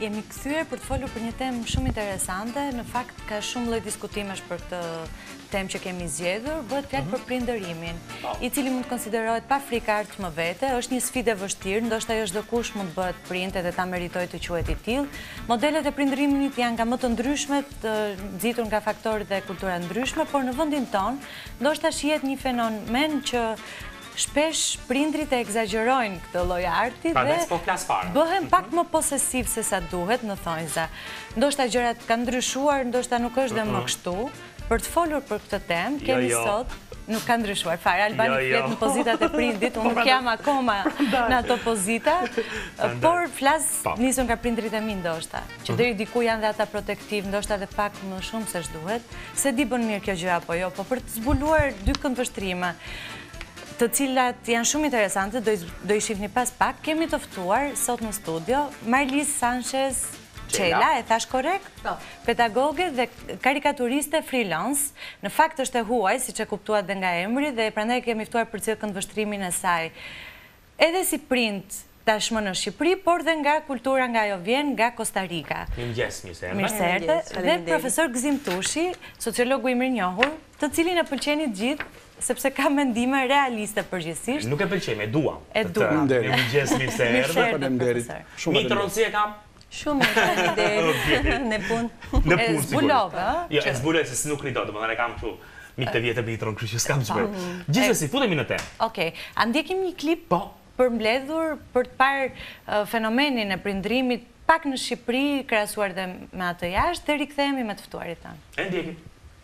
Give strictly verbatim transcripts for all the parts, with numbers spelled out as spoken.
Jemi kthyer për të folur për një temë shumë interesante. Në fakt ka shumë lloj diskutimesh për këtë temë që kemi zgjedhur. Bëhet fjalë për prindërimin, i cili mund të konsiderohet pa frikart më vete. Është një sfidë e vështirë, ndoshta jo çdo kush mund të bëhet prind edhe ta meritojë të quhet i tillë. Modelet e prindërimit janë nga më të ndryshmet, nxitur nga faktorë dhe kultura ndryshme, por në vendin tonë ndoshta shihet një fenomen që shpesh prindrit e egzagjerojnë këtë lloj arti dhe bëhen pak më posesiv se sa duhet në thonjza. Ndoshta gjërat kanë ndryshuar, ndoshta nuk është dhe më kështu. Për të folur për këtë temë, kemi sot, nuk ka ndryshuar fare. Albani flet në pozitat e prindit, unë nuk jam akoma në ato pozita, por flas nisur nga prindrit e mi ndoshta, që deri diku janë dhe ata protektiv, ndoshta dhe pak më shumë se ç'duhet, se di bën mirë kjo gjë apo jo, po për të zbuluar dy këndvështrime, të cilat janë shumë interesante, do i shihni pas pak, kemi të ftuar sot në studio Marlis Sanchez Qela, e thash korrekt? Pedagoge dhe karikaturiste freelance. Në fakt është e huaj, siç e kuptuat dhe nga emri, dhe prandaj kemi ftuar për cilë këndvështrimin e saj. Edhe si prind tashmë në Shqipëri, por dhe nga kultura nga ajo vjen, nga Costa Rica. Mirëmëngjes, mirë Mirë se erdhe. Dhe profesor Gzim Tushi, sociologu i mirënjohur, të cilin e pëlqeni gjithë, sepse ka mendime realiste përgjithsisht. Nuk e pëlqejmë, e duam. E duam. Mirëmëngjes, mirë se erdhe. Faleminderit. Mi të rëndësi e kam? Shumë faleminderit në punë. Në punë, sigurisht. Jo, e zbuloj se s'nuk rito, domethënë e kam kështu mi të vjetër bitron, kështu që s'kam çfarë. Gjithsesi, futemi në temë. Okej, a ndjekim një klip për mbledhur për të parë fenomenin e prindërimit pak në Shqipëri krahasuar dhe me atë jashtë dhe rikthehemi me të ftuarit tanë. E ndjekim.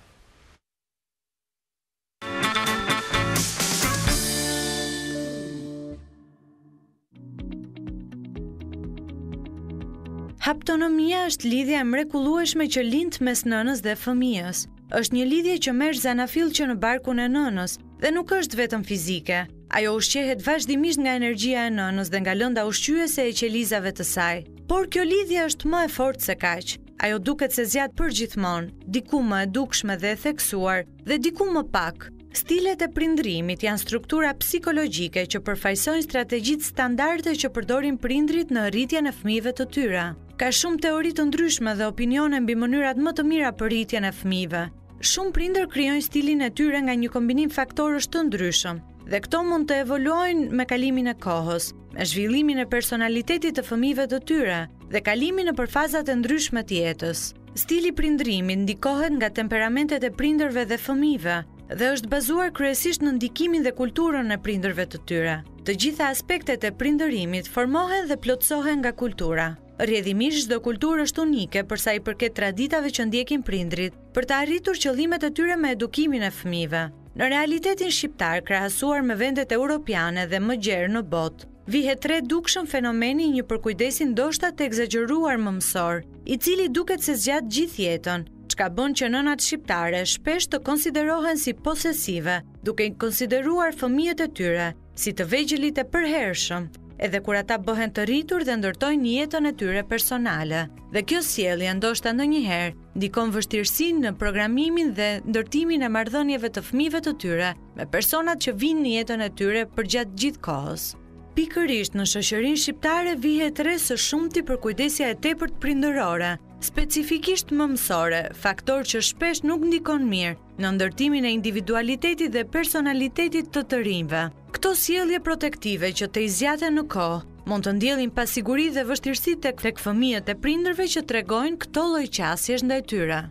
Haptonomia është lidhja e mrekullueshme që lind mes nënës dhe fëmijës. Është një lidhje që merr zanafill që në barkun e nënës dhe nuk është vetëm fizike. Ajo ushqehet vazhdimisht nga energjia e nënës dhe nga lënda ushqyese e qelizave të saj. Por kjo lidhje është më e fortë se kaq. Ajo duket se zjat përgjithmonë, diku më e dukshme dhe e theksuar, dhe diku më pak. Stilet e prindërimit janë struktura psikologjike që përfaqësojnë strategjitë standarde që përdorin prindrit në rritjen e fëmijëve të tyre. Ka shumë teori të ndryshme dhe opinione mbi mënyrat më të mira për rritjen e fëmijëve. Shumë prindër krijojnë stilin e tyre nga një kombinim faktorësh të ndryshëm, dhe këto mund të evoluojnë me kalimin e kohës, me zhvillimin e personalitetit të fëmijëve të tyre dhe kalimin nëpër fazat e ndryshme të jetës. Stili prindërimit ndikohet nga temperamentet e prindërve dhe fëmijëve dhe është bazuar kryesisht në ndikimin dhe kulturën e prindërve të tyre. Të gjitha aspektet e prindërimit formohen dhe plotësohen nga kultura. Rrjedhimisht çdo kulturë është unike për sa i përket traditave që ndjekin prindrit për të arritur qëllimet e tyre me edukimin e fëmijëve. Në realitetin shqiptar, krahasuar me vendet europiane dhe më gjerë në botë, vihet re dukshëm fenomeni një përkujdesin ndoshta të egzageruar mëmësor, i cili duket se zgjat gjithë jetën, çka bën që nënat shqiptare shpesh të konsiderohen si posesive, duke i konsideruar fëmijët e tyre si të vegjëlit e përhershëm, edhe kur ata bëhen të rritur dhe ndërtojnë jetën e tyre personale. Dhe kjo sjellje ndoshta ndonjëherë ndikon vështirësinë në programimin dhe ndërtimin e marrëdhënieve të fëmijëve të tyre me personat që vinë në jetën e tyre përgjatë gjithë kohës. Pikërisht në shoqërinë shqiptare vihet re së shumti përkujdesja e tepërt prindërore, specifikisht mëmësore, faktor që shpesh nuk ndikon mirë në ndërtimin e individualitetit dhe personalitetit të të rinjve. Këto sjellje protektive që të izjaten në kohë mund të ndjellin pasiguri dhe vështirësi tek tek fëmijët e prindërve që tregojnë këto lloj qasjesh ndaj tyre.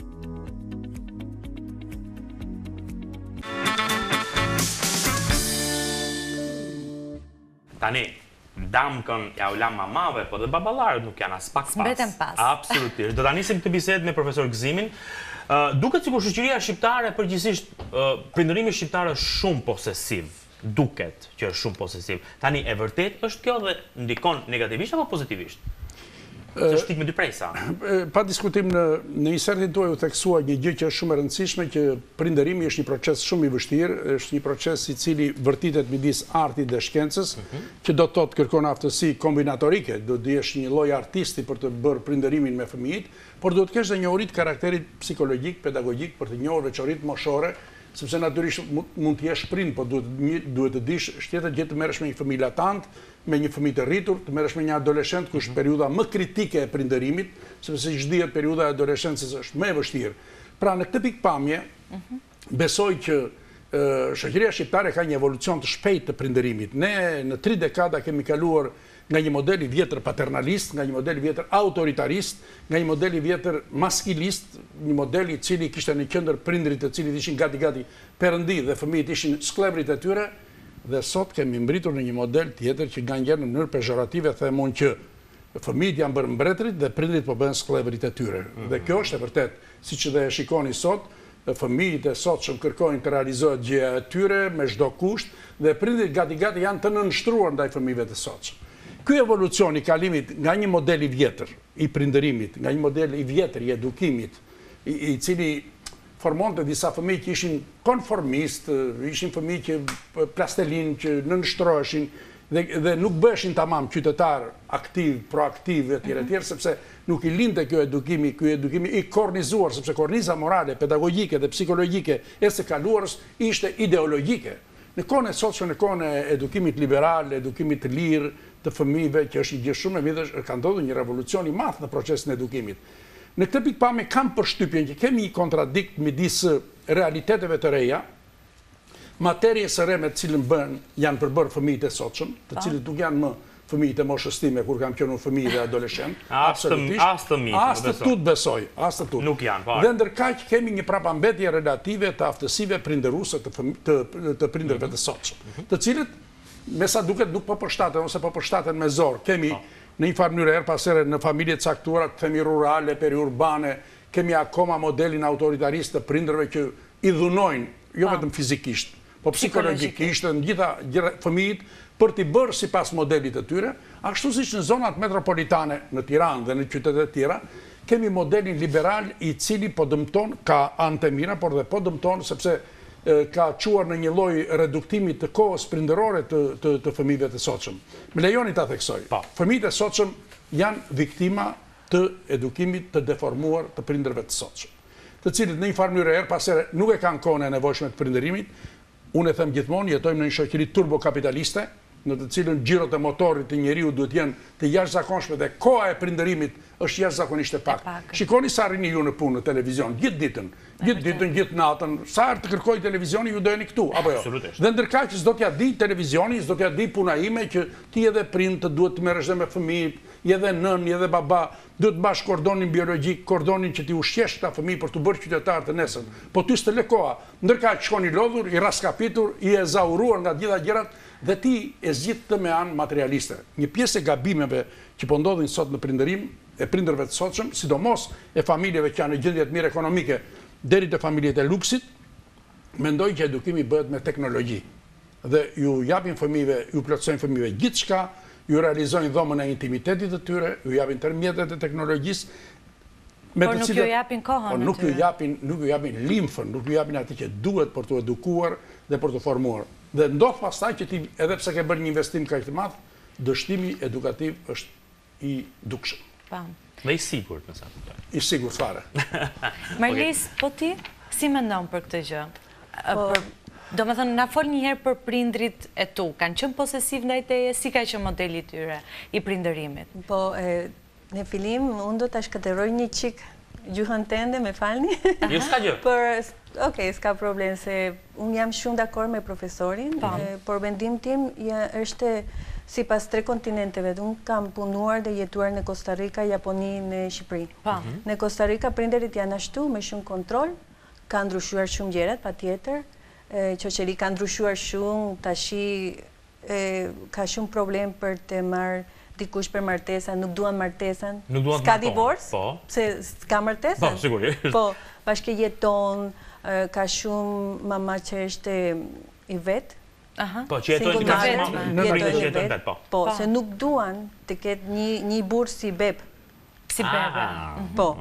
Tani, damkën ja u lam mamave, po dhe baballarët nuk janë as pak pas. Mbeten pas. Absolutisht. Do ta nisim këtë bisedë me profesor Gzimin. Uh, duket sikur shoqëria shqiptare përgjithsisht uh, prindërimi shqiptar është shumë posesiv. Duket që është shumë posesiv. Tani e vërtet është kjo dhe ndikon negativisht apo pozitivisht? Se është stigmë dy prejsa. Pa diskutim në në insertin tuaj u theksua një gjë që është shumë e rëndësishme, që prindërimi është një proces shumë i vështirë, është një proces i cili vërtitet midis artit dhe shkencës, që do të thotë kërkon aftësi kombinatorike, do të jesh një lloj artisti për të bërë prindërimin me fëmijët, por do të kesh dhe njohurit karakterit psikologjik, pedagogjik për të njohur veçoritë moshore sepse natyrisht mund të jesh prind, po duhet të dish shtjetët gjithë të merresh me një fëmijë latant, me një fëmijë të rritur, të merresh me një adoleshent ku është periudha më kritike e prindërimit, sepse siç dihet periudha e adoleshencës është më e vështirë. Pra në këtë pikpamje, besoj që shoqëria shqiptare ka një evolucion të shpejtë të prindërimit. Ne në tri dekada kemi kaluar nga një model i vjetër paternalist, nga një model i vjetër autoritarist, nga një model i vjetër maskilist, një model i cili kishte në qendër prindrit të cilit ishin gati-gati perëndi dhe fëmijët ishin sklevrit e tyre, dhe sot kemi mbritur në një model tjetër që nganjëherë në mënyrë pejorative themon që fëmijët janë bërë mbretërit dhe prindrit po bëhen sklevrit e tyre. Dhe kjo është e vërtet, siç dhe e shikoni sot, fëmijët e sotshëm kërkojnë të realizohet gjëja e tyre me çdo kusht dhe prindrit gati-gati janë të nënshtruar ndaj fëmijëve të sotshëm. Ky evolucion i kalimit nga një model i vjetër i prindërimit, nga një model i vjetër i edukimit, i, i cili formonte disa fëmijë që ishin konformist, ishin fëmijë që plastelin, që nënshtroheshin dhe, dhe nuk bëheshin tamam qytetar aktiv, proaktiv e tjerë e tjerë, sepse nuk i linte kjo edukimi, kjo edukimi i kornizuar, sepse korniza morale, pedagogjike dhe psikologjike e së kaluarës ishte ideologjike. Në kohën e sotshme, në kohën e edukimit liberal, edukimit të lirë të fëmijëve, që është një gjë shumë e mirë, ka ndodhur një revolucion i madh në procesin e edukimit. Në këtë pikpamje kam përshtypjen që kemi një kontradikt midis realiteteve të reja, materie së re me të cilën bën janë përbërë fëmijët e sotshëm, të cilët nuk janë më fëmijët e moshës time kur kam qenë fëmijë dhe adoleshent. Absolutisht. As të mi. As të tut besoj, as të tut. Nuk janë, po. Dhe ndërkaq kemi një prapambetje relative të aftësive prinderuese të të, të prindërve të sotshëm, të cilët me sa duket nuk po përshtaten ose po përshtaten me zor. Kemi në një farë mënyrë her pas here në familje të caktuara, themi rurale, periurbane, kemi akoma modelin autoritarist të prindërve që i dhunojnë, jo vetëm fizikisht, po psikologjikisht, në gjitha fëmijët për t'i bërë sipas modelit të tyre, ashtu siç në zonat metropolitane në Tiranë dhe në qytetet e tjera, kemi modelin liberal i cili po dëmton, ka anë të mira, por dhe po dëmton sepse ka quar në një lloj reduktimi të kohës prindërore të, të, të fëmijëve të sotshëm. Me lejoni ta theksoj. Fëmijët e sotshëm janë viktima të edukimit të deformuar të prindërve të sotshëm, të cilët në një farë mënyrë her pas here nuk e kanë kohën e nevojshme të prindërimit. Unë e them gjithmonë, jetojmë në një shoqëri turbokapitaliste, në të cilën xhirot e motorit të njeriu duhet jenë të jashtëzakonshme dhe koha e prindërimit është jashtëzakonisht e pak. Shikoni sa rrini ju në punë në televizion, gjithë ditën, gjithë ditën, gjithë natën, sa herë të kërkoj televizioni ju dojeni këtu, apo jo? Dhe ndërkaq që s'do t'ja di televizioni, s'do t'ja di puna ime që ti edhe prind të duhet të merresh dhe me fëmijët, edhe nën, edhe baba, duhet të bash kordonin biologjik, kordonin që ti ushqesh këta fëmijë për të bërë qytetar të nesër. Po ty s'të lë koha. Ndërkaq shkon i lodhur, i raskapitur, i ezauruar nga gjitha gjërat dhe ti e zgjidh të me anë materialiste. Një pjesë e gabimeve që po ndodhin sot në prindërim e prindërve të sotshëm, sidomos e familjeve që janë në gjendje të mirë ekonomike, deri te familjet e luksit, mendoj që edukimi bëhet me teknologji. Dhe ju japin fëmijëve, ju plotësojnë fëmijëve gjithçka, ju realizojnë dhomën e intimitetit të tyre, ju japin tërmjetet e teknologjisë. Por nuk ju japin kohën. Nuk ju japin, nuk ju japin limfën, nuk ju japin atë që duhet për të edukuar dhe për të formuar. Dhe ndodh pastaj që ti, edhe pse ke bërë një investim kaq të madh, dështimi edukativ është i dukshëm. Pam. Dhe i sigurt, më sa kuptoj. I sigurt fare. Marlis, po ti si mendon për këtë gjë? Për Do me thënë, na fol njëherë për prindrit e tu, kanë qënë posesiv ndaj teje, si ka qënë modeli tyre i prindërimit? Po, në filim, unë do të shkatëroj një qik gjuhën tende, me falni. Jo, s'ka gjë. Oke, s'ka problem, se unë jam shumë dakord me profesorin, por vendim tim është si pas tre kontinenteve. Unë kam punuar dhe jetuar në Costa Rica, Japoni, në Shqipëri. Në Costa Rica, prinderit janë ashtu, me shumë kontrol, ka ndryshuar shumë gjerat, pa tjetër, qoqeri ka ndryshuar shumë, tashi ka shumë problem për të marrë dikush për martesa, nuk duan martesan, s'ka divorce, se s'ka martesan. Po, sigurisht. Po, bashkë jeton, ka shumë mama që është i vetë. Po, që jeton në vetë, po. Po, se nuk duan të ketë një burë si bebë. Si bebe. Po,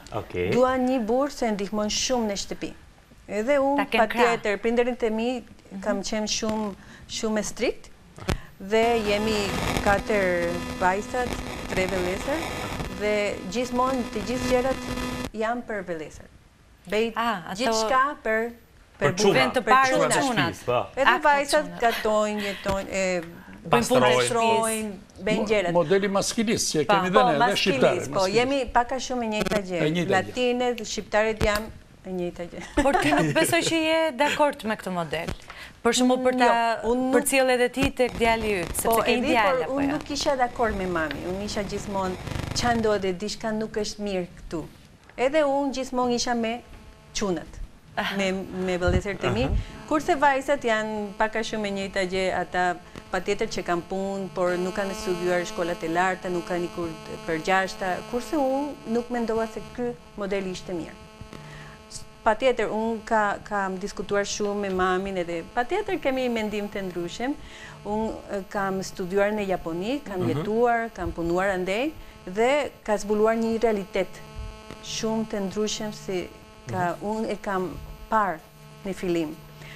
duan një burë se ndihmon shumë në shtëpi. Edhe unë, pa tjetër, prinderin të mi, kam qenë shumë e strikt, dhe jemi katër vajzat, tre vëllezër, dhe gjithmonë të gjithë gjërat janë për vëllezër. Bëjt gjithçka për Për çuna. Vend të parë Çuna të të çunat. shtëpisë, po. Edhe Akte vajzat çunat. gatojnë, jetojnë, e, Pastrojnë. pastrojnë, bëjnë gjërat. Modeli maskilist që kemi Po, dhe ne, dhe maskilis, shqiptare. po, jemi paka shumë e njëjta E gjë. njëjta gjë. Latinet, shqiptarët jam e njëjta gjë. Por ti nuk besoj që je dakord me këtë model. Për shembull për ta Jo, unë nuk- përcjell edhe ti tek djali yt, Po, sepse ke e një di, djalë por apo unë jo. nuk isha dakord me mami. Unë isha gjithmonë ç'a ndodhe, diçka nuk është mirë këtu. Edhe unë gjithmonë isha me çunat, me me vëllezërit e mi. Kurse vajzat janë paka shumë e njëjta gjë, ata patjetër që kanë punë, por nuk kanë studiuar shkollat e larta, nuk kanë ikur përgjashta. Kurse unë nuk mendova se ky model ishte mirë. Patjetër, unë ka, kam diskutuar shumë me mamin edhe patjetër kemi mendim të ndryshëm. Unë eh, kam studiuar në Japoni, kam jetuar, kam punuar andej dhe ka zbuluar një realitet shumë të ndryshëm si ka, unë e kam parë në fillim.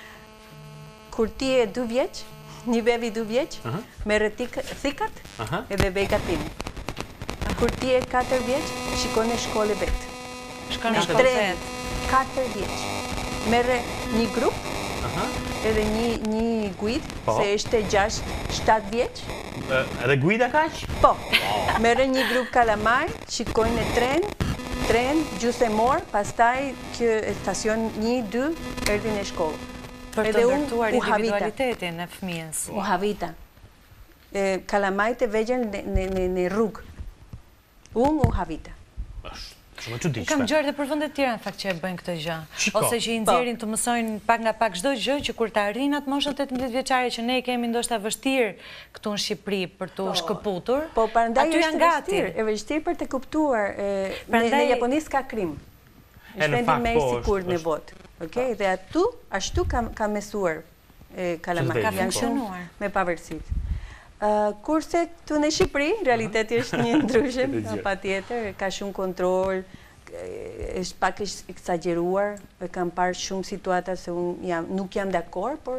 Kur ti e dy vjeç, një bebi dy vjeç, me rretik thikat Aha. edhe vej gatim. Kur ti e katër vjeç, shikon në shkollë vetë. Shkon në Në shkollë tre, vet. katër vjeç. Merre një grup Aha. edhe një, një guid, Po. se ishte gjashtë, shtatë vjeç. E, Edhe guida kaq? Po, merre një grup kalamaj, shikojnë në tren, tren, gjysë e morë, pastaj kjo stacion një, dy, erdhi në shkollë. Për të Edhe unë ndërtuar u havita. individualitetin e fëmijës. U havita. E, kalamajt e vegjën në, në, në, në rrugë. Unë u havita. Është shumë e çuditshme. Kam gjerë dhe për vende të tjera në fakt që e bëjnë këtë gjë. Shiko. Ose që i nxjerrin të mësojnë pak nga pak çdo gjë që kur ta arrin atë moshën tetëmbëdhjetë vjeçare që ne i kemi ndoshta vështirë këtu në Shqipëri për të shkëputur. Po, prandaj aty është janë e gati. vështirë, e vështirë për të kuptuar. E, në, Prandaj- në Japoni s'ka krim. E, në Është vendi fakt, më i po, sigurt është- në është- botë. Okej, dhe atu ashtu ka ka mësuar e, kalamaj. Që Ka Janë funksionuar. Me pavarësitë. Uh, kurse këtu në Shqipëri, realiteti është një ndryshëm, Këtë gjë. patjetër, ka shumë kontroll, e, është pak është eksagjeruar, e kam parë shumë situata se unë jam, nuk jam dakord, por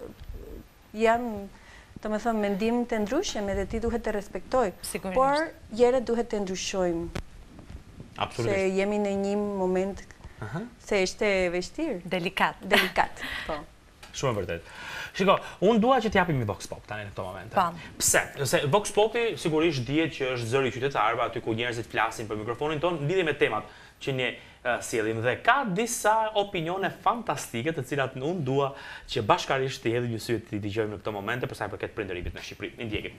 jam, të më thëmë, mendim të ndryshëm edhe ti duhet të respektoj. Sigurisht. Por jere duhet të ndryshojmë, se Absolutisht. jemi në një moment Aha. se ishte vështirë, Delikat. delikat. Po. Shumë e vërtet. Shiko, unë dua që t'japim një Vox Pop tani në këto momente. Pam. Pse? Se Vox Popi sigurisht dihet që është zëri i qytetarëve, aty ku njerëzit flasin për mikrofonin ton, lidhje me temat që ne uh, sjellim dhe ka disa opinione fantastike të cilat unë dua që bashkarisht të hedhim një sy të dëgjojmë në këto momente për sa i përket prindërimit në Shqipëri. I ndjekim.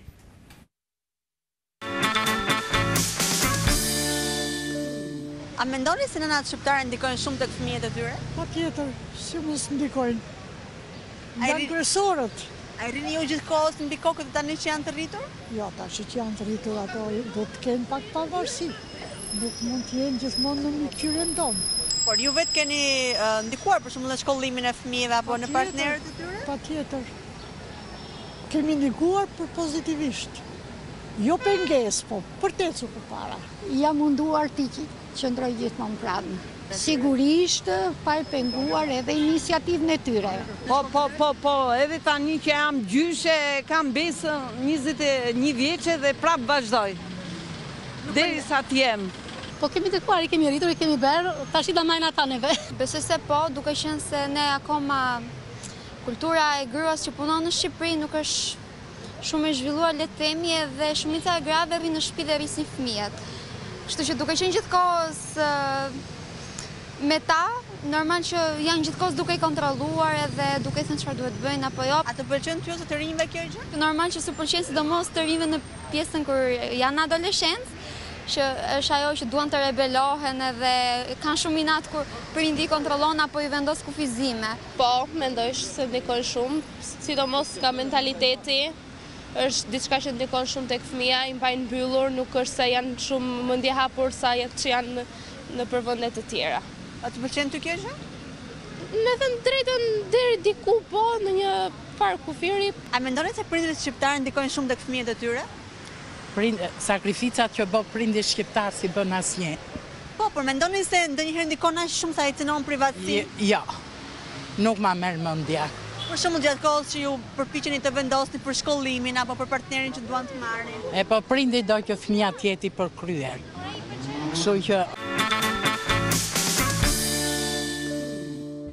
A mendoni se nënat shqiptare ndikojnë shumë tek fëmijët e tyre? Pa tjetër, si mos ndikojnë. A i Janë ri- kresorët. A i rini ju gjithë kohës mbi kokët tani që janë të rritur? Jo, ta që që janë të rritur ato, do të kenë pak pavarësi. Nuk mund të jenë gjithmonë në mikqyrën tonë. Por ju vetë keni uh, ndikuar për shembull në shkollimin e fëmijëve apo në partnerët e tyre? Pa tjetër. Kemi ndikuar për pozitivisht. Jo penges, po për tecu për para. Jam munduar të që- qëndroj gjithmonë pranë. Sigurisht, pa e penguar edhe iniciativën e tyre. Po, po, po, po, edhe tani që jam gjyshe, kam besën njëzet e një vjeqe dhe prapë vazhdoj. Deri sa t'jem. Po kemi të kuar, i kemi rritur, i kemi berë, tash i da majnë ata neve. Besoj se po, duke qenë se ne akoma kultura e gruas që punon në Shqipëri nuk është shumë e zhvilluar, le të themi, edhe shumica e grave rrinë në shtëpi dhe rrisin fëmijët. Kështu që duke qenë gjithkohës ë, me ta, normal që janë gjithkohës duke i kontrolluar edhe duke i thënë çfarë duhet bëjnë apo jo. A të pëlqen ty ose të rinjve kjo gjë? Normal që su pëlqen sidomos të rinjve në pjesën kur janë adoleshencë, që është ajo që duan të rebelohen edhe kanë shumë inat kur prindi i kontrollon apo i vendos kufizime. Po, mendoj se ndikon shumë, sidomos ka mentaliteti, është diçka që ndikon shumë tek fëmia, i mbajnë mbyllur, nuk është se janë shumë mendje hapur sa jetë që janë në, në përvende të tjera. A të pëlqen ty kjo gjë? Me thënë drejtën deri diku po në një farë kufiri. A mendoni se prindërit shqiptarë ndikojnë shumë tek fëmijët e tyre? Prind, sakrificat që bë prindi shqiptar si bën asnjë. Po, por mendoni se ndonjëherë ndikon aq shumë sa i cënon privatësi? Jo, nuk ma merr mendja. Për shembull gjatë kohës që ju përpiqeni të vendosni për shkollimin apo për partnerin që duan të marrin. E po prindi do që fëmia të jeti përkryer. Kështu që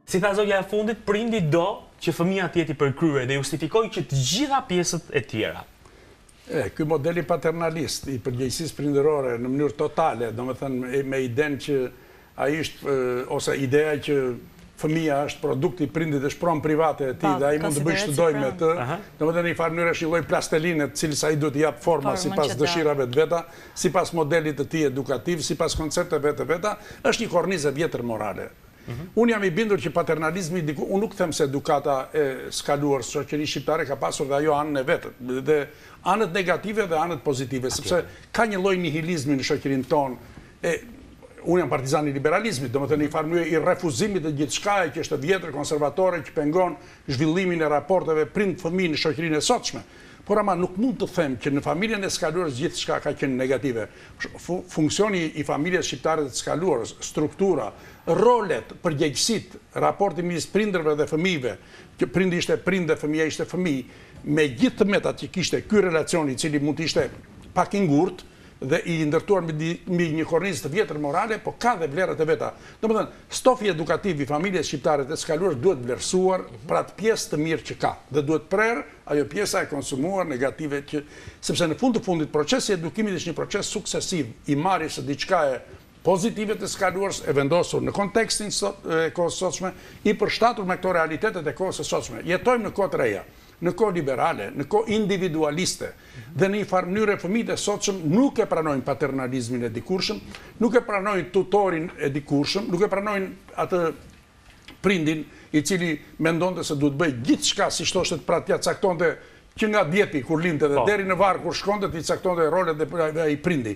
Si tha zogja e fundit, prindi do që fëmija tjeti përkrye dhe justifikoj që të gjitha pjesët e tjera. E, ky modeli paternalist i përgjegjësisë prindërore në mënyrë totale, do me thënë me iden që a ishtë, ose ideja që fëmija është produkti prindit dhe shpron private e ti dhe a i mund të bëjë shtëdoj me të, do me thënë i farë mënyrë është i lloj plastelinet cilë sa i duhet i japë forma si pas dëshirave të veta, si pas modelit të ti edukativ, si pas koncepteve të veta, është një kornizë vjetër morale. Unë jam i bindur që paternalizmi, unë nuk them se edukata e skaluar së shoqëri shqiptare ka pasur dhe ajo anën e vetët, dhe anët negative dhe anët pozitive, sepse ka një lloj nihilizmi në shoqërinë tonë. Unë jam partizan i liberalizmit, do më thënë i farmënyrë i refuzimit dhe gjithë shkaj që është vjetër konservatore që pengon zhvillimin e raporteve prind-fëmijë në shoqërinë e sotshme. Por ama nuk mund të them që në familjen e skaluarës gjithë shka ka qenë negative. Funksioni i familjes shqiptare të skaluarës, struktura, rolet, përgjegjësit, raporti midis prindërve dhe fëmijëve, që prindi ishte prind dhe fëmija ishte fëmijë, me gjithë të metat që kishte ky relacioni i cili mund të ishte pak i ngurtë dhe i ndërtuar mbi një kornizë të vjetër morale, po ka dhe vlerat e veta. Domethënë, stofi edukativ i familjes shqiptare të skaluar duhet vlerësuar për atë pjesë të mirë që ka dhe duhet prerë ajo pjesa e konsumuar negative që sepse në fund të fundit procesi i edukimit është një proces suksesiv i marrjes së diçka e pozitive të skaluar e vendosur në kontekstin e kohës sotshme i përshtatur me këto realitetet e kohës së sotshme. Jetojmë në kohë të reja, në kohë liberale, në kohë individualiste, dhe në një farë mënyrë fëmijët e sotshëm nuk e pranojnë paternalizmin e dikurshëm, nuk e pranojnë tutorin e dikurshëm, nuk e pranojnë atë prindin i cili mendonte se duhet bëj gjithçka si shtoshtet pra t'ia caktonte që nga djepi kur lindte dhe deri në varr kur shkonte t'i caktonte rolet dhe ai prindi.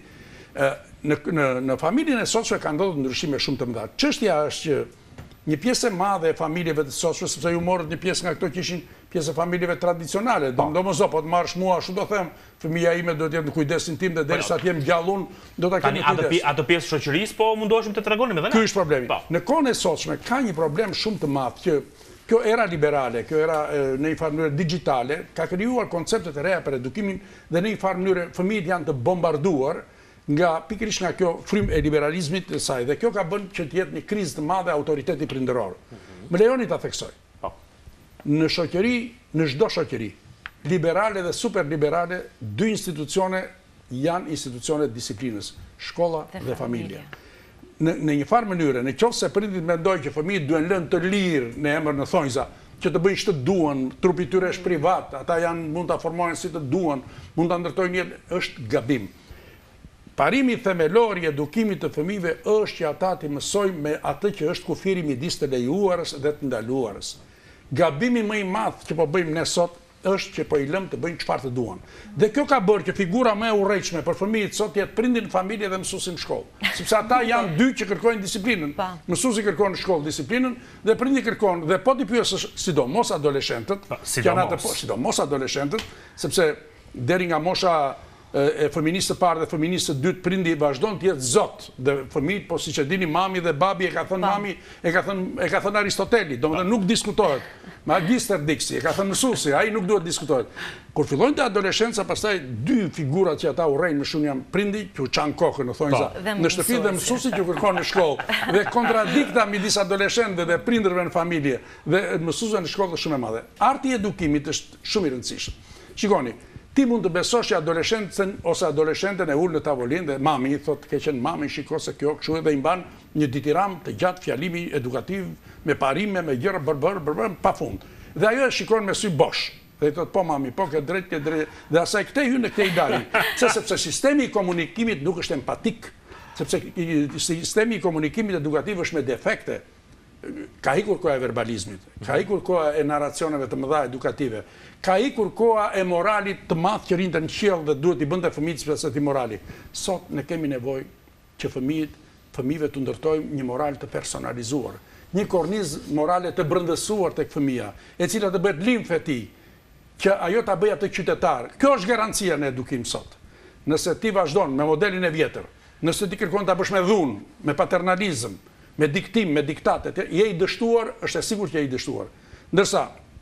Në në në familjen e sotshme ka ndodhur ndryshime shumë të mëdha. Çështja është që një pjesë e madhe e familjeve të sotshme, sepse ju morët një pjesë nga këto që ishin pjesë e familjeve tradicionale. Domosdoshmë po të marrësh mua, ashtu do them, fëmia ime do të jetë në kujdesin tim dhe derisa të jem gjallun, do ta kemi kujdes. Ato pjesë shoqërisë po mundoheshim të tregonim edhe ne. Ky është problemi. Në kohën e sotshme ka një problem shumë të madh që kjo era liberale, kjo era në një farë mënyrë digjitale, ka krijuar koncepte të reja për edukimin dhe në një farë mënyrë fëmijët janë të bombarduar nga pikërisht nga kjo frymë e liberalizmit të saj dhe kjo ka bën që të jetë një krizë të madhe autoriteti prindëror. Më lejoni ta theksoj. Në shoqëri, në çdo shoqëri, liberale dhe superliberale, dy institucione janë institucione të disiplinës, shkolla dhe familja. Në në një farë mënyrë, nëse prindit mendojnë që fëmijët duhen lënë të lirë në emër në thonjza, që të bëjnë ç'të duan, trupi i tyre është privat, ata janë mund ta formojnë si të duan, mund ta ndërtojnë jetë, është gabim. Parimi themelor i edukimit të fëmijëve është që ata të mësojnë me atë që është kufiri midis të lejuarës dhe të ndaluarës. Gabimi më i madh që po bëjmë ne sot është që po i lëmë të bëjnë çfarë të duan. Dhe kjo ka bërë që figura më e urrejtshme për fëmijët sot jetë prindi në familje dhe mësuesi në shkollë. Sepse ata janë dy që kërkojnë disiplinën. Mësuesi kërkon në shkollë disiplinën dhe prindi kërkon dhe po ti pyesësh sidomos adoleshentët, që janë ato po sidomos adoleshentët, sepse deri nga mosha e fëminisë të parë dhe fëminisë të dytë prindi vazhdon të jetë zot dhe fëmijët, po siç e dini mami dhe babi e ka thënë mami, e ka thënë e ka thënë Aristoteli, domethënë nuk diskutohet. Magister Dixi, e ka thënë mësuesi, ai nuk duhet diskutohet. Kur fillojnë të adoleshenca, pastaj dy figurat që ata urrejnë më shumë janë prindi, që u çan kokën në thonjza, në shtëpi dhe mësuesi që kërkon në shkollë. Dhe kontradikta midis adoleshentëve dhe prindërve në familje dhe mësuesve në shkollë është shumë e madhe. Arti i edukimit është shumë i rëndësishëm. Shikoni, ti mund të besosh që adoleshentën ose adoleshenten e ullë në tavolinë dhe mami i thotë ke qenë mami, shiko se kjo kështu edhe i mban një ditiram të gjatë fjalimi edukativ me parime, me gjëra bërbër, bërbër, pa fund. Dhe ajo e shikon me sy bosh. Dhe i thotë po mami, po ke drejt, ke drejt. Dhe asaj këte hynë këte i dali. Se sepse sistemi i komunikimit nuk është empatik, sepse sistemi i komunikimit edukativ është me defekte. Ka ikur koha e verbalizmit, ka ikur koha e narracioneve të mëdha edukative, ka ikur koha e moralit të madh që rinte në qiell dhe duhet i bënte fëmijët sepse ti morali. Sot ne kemi nevojë që fëmijët, fëmijëve të ndërtojmë një moral të personalizuar, një kornizë morale të brëndësuar tek fëmia, e cila të bëhet limf e tij, që ajo ta bëjë atë qytetar. Kjo është garancia në edukim sot. Nëse ti vazhdon me modelin e vjetër, nëse ti kërkon ta bësh me dhunë, me paternalizëm, me diktim, me diktate, je i dështuar, është e sigurt që je i dështuar. Ndërsa,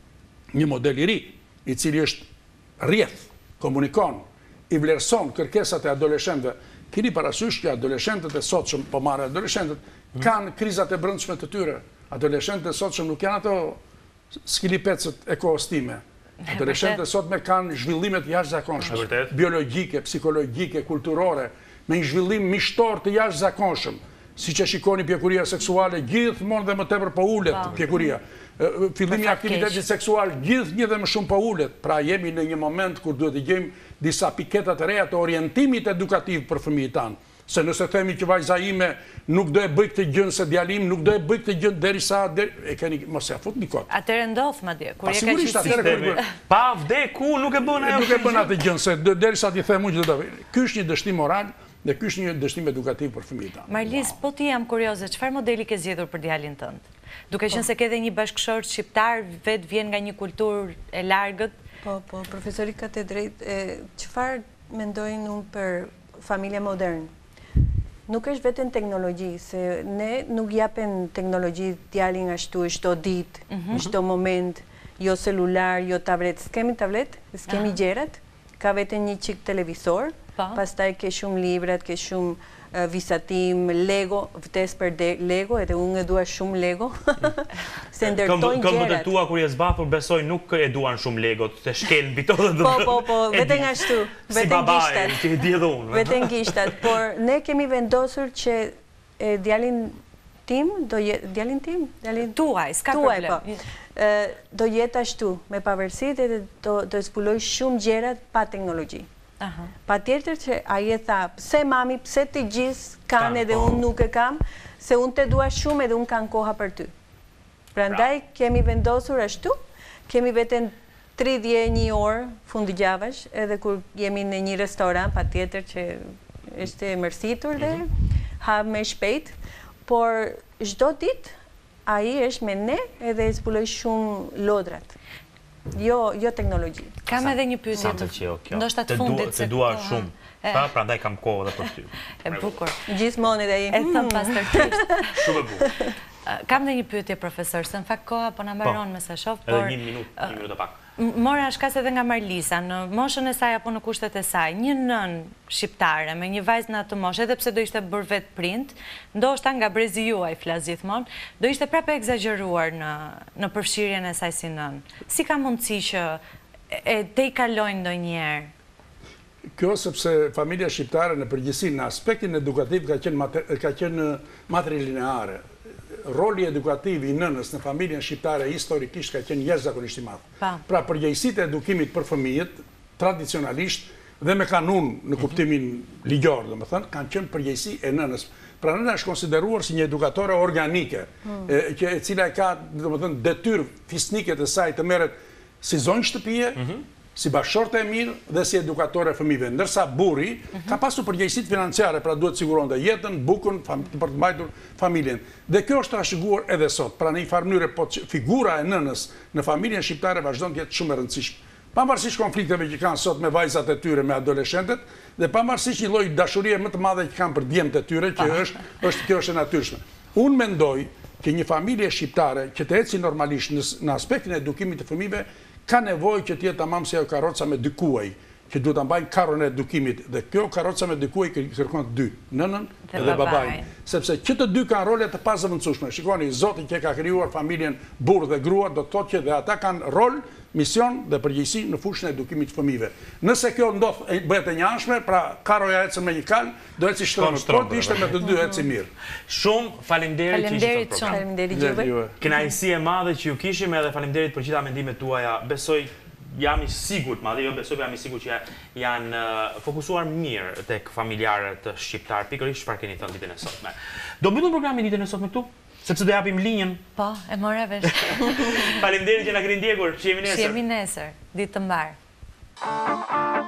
një model i ri, i cili është rrjedh, komunikon, i vlerëson kërkesat e adoleshentëve, keni parasysh që adoleshentët e sotshëm, po marrë adoleshentët, kanë krizat e brendshme të tyre. Adoleshentët sot që nuk janë ato skilipecët ekostime. Adoleshentët sot me kanë zhvillimet jashtëzakonshme, biologjike, psikologjike, kulturore, me një zhvillim mishtor të jashtëzakonshëm. Si që shikoni pjekuria seksuale, gjithmonë dhe më tepër po ulet pjekuria. Fillimi aktivitetit seksual, gjithë një dhe më shumë po ulet. Pra jemi në një moment kur duhet të gjejmë disa piketat të reja të orientimit edukativ për fëmijët tanë. Se nëse themi që vajza ime nuk do e bëj këtë gjën se djalim, nuk do e bëj këtë gjën derisa e keni mos ja fut nikot. Atëherë ndodh madje kur Pa e ka sigurisht atëherë kur pa vdeku nuk e bën ajo. Nuk e bën atë gjën se derisa ti them unë që do ta. Ky është një dështim moral dhe ky është një dështim edukativ për fëmijët tanë. Marlis, po ti jam kurioze, çfarë modeli ke zgjedhur për djalin tënd? Duke qenë se ke edhe një bashkëshort shqiptar, vet vjen nga një kulturë e largët. Po, po, profesori ka të drejtë. Çfarë mendojnë unë për familja modern? Nuk është vetën teknologji, se ne nuk japen teknologji djalin ashtu çdo ditë, çdo moment, jo celular, jo tablet. S'kemi tablet, s'kemi gjerat, ka vetëm një çik televizor, pastaj ke shumë librat, ke shumë visatim, Lego, vdes për Lego, edhe unë e dua shumë Lego, se ndërtojnë gjerat. Këmbët e tua kur je zbathur, besoj nuk e duan shumë Lego, të shkel mbi to dhe Po, po, po, vetëm ashtu, vetëm gishtat. Si babaj, që e di edhe unë. Vetëm gishtat, por ne kemi vendosur që djalin tim, do jetë, djalin tim? Tuaj, s'ka problem. Do jetë ashtu, me pavarësitë edhe do zbuloj shumë gjerat pa teknologji. Pa tjetër që aji e tha, pse mami, pse të gjithë kanë edhe unë nuk e kam, se unë të dua shumë edhe unë kanë koha për ty. Prandaj kemi vendosur ashtu, kemi vetëm tridhjetë e një orë fundjavësh, edhe kur jemi në një restoran, pa tjetër që është mërsitur dhe ha me shpejt, por çdo ditë aji është me ne edhe zbuloj shumë lodrat. Jo, jo teknologji. Kam edhe një pyetje të ndoshta të fundit. Të dua shumë. Pa, prandaj kam kohë edhe për ty. E bukur. Gjithmonë edhe ai. E thëm pastërtisht. Shumë e bukur. Kam edhe një pyetje profesor, se në fakt koha po na mbaron me sa shoh, por edhe një minutë, një minutë pak. Mora shkas edhe nga Marlisa, në moshën e saj apo në kushtet e saj, një nën shqiptare me një vajzë në atë moshë, edhe pse do ishte bërë vetë print, ndoshta nga brezi juaj flas gjithmonë, do ishte prapë egzageruar në në përfshirjen e saj si nën. Si ka mundësi që e te i kalojnë ndonjëherë? Kjo sepse familja shqiptare në përgjithësi në aspektin edukativ ka qenë ka qenë matrilineare. Roli edukativ i nënës në familjen shqiptare historikisht ka qenë jashtëzakonisht i madh. Pra përgjegjësitë e edukimit për fëmijët tradicionalisht dhe me kanun në kuptimin ligjor, domethënë, kanë qenë përgjegjësi e nënës. Pra nëna është konsideruar si një edukatore organike, e cila ka, domethënë, detyrë fisnike të saj të merret si zonjë shtëpie, si bashkëshorte e mirë dhe si edukatore e fëmijëve. Ndërsa burri ka pasur përgjegjësitë financiare, pra duhet siguronte jetën, bukën për të mbajtur familjen. Dhe kjo është trashëguar edhe sot. Pra në një farë mënyrë, po figura e nënës në familjen shqiptare vazhdon të jetë shumë e rëndësishme. Pavarësisht konflikteve që kanë sot me vajzat e tyre, me adoleshentet, dhe pavarësisht një lloj dashurie më të madhe që kanë për djemtë e tyre, që është është kjo është e natyrshme. Unë mendoj që një familje shqiptare që të ecë normalisht në aspektin e edukimit të fëmijëve ka nevojë që të jetë tamam si ajo karroca me dy kuaj, që duhet ta mbajnë karrën e edukimit, dhe kjo karroca me dy kuaj kërkon dy, nënën dhe babain, sepse që të dy kanë role të pazëvendësueshme. Shikoni, Zoti që ka krijuar familjen burr dhe grua, do të thotë që dhe ata kanë rol, mision dhe përgjegjësi në fushën e edukimit të fëmijëve. Nëse kjo ndodh bëhet e njëanshme, pra karroja ecën me një kalm, do eci shtronë, por të ishte me të dy eci mirë. Shumë faleminderit që ishit në program. Faleminderit juve. Kënaqësi e madhe që ju kishim, edhe faleminderit për gjitha mendimet tuaja. Besoj jam i sigurt, madje jo besoj, jam i sigurt që janë fokusuar mirë tek familjarët shqiptar, pikërisht çfarë keni thënë ditën e sotme. Do mbyllim programin ditën e sotme këtu, sepse do japim linjën. Po, e mora vesh. Faleminderit që na keni ndjekur. Shihemi nesër. Shihemi nesër, ditë të mbar.